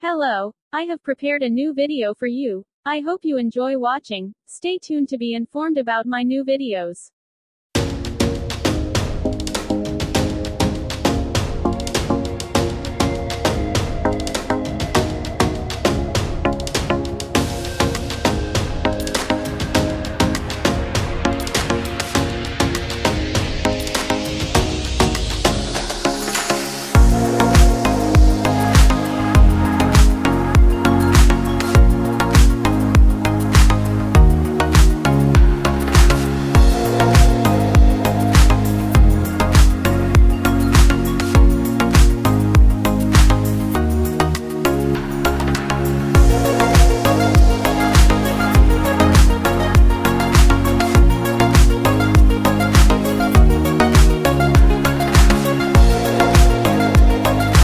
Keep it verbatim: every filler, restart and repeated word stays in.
Hello, I have prepared a new video for you. I hope you enjoy watching. Stay tuned to be informed about my new videos.